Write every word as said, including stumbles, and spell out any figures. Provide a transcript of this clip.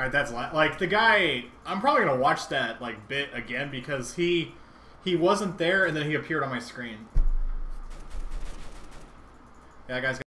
All right, that's like the guy. I'm probably gonna watch that like bit again because he he wasn't there and then he appeared on my screen. Yeah, guys.